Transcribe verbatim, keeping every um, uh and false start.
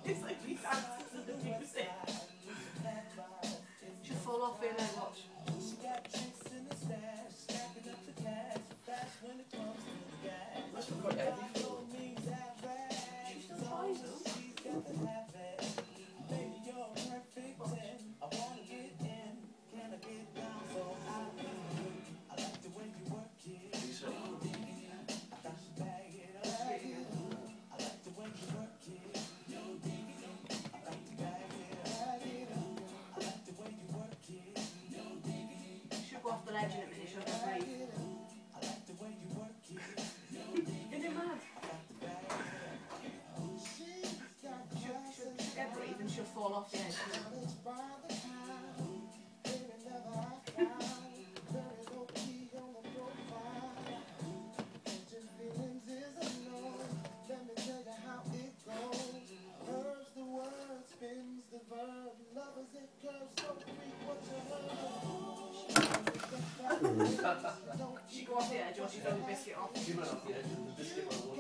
It's like he dances to the music. She'll fall off here now, watch. Let's record everything. She still tries though. She'll go off the ledge in a minute, she'll get brave. Isn't it mad? She'll, she'll, she'll get brave and she'll fall off the edge. She go off the edge or she throw the biscuit off. She went off the edge and the biscuit went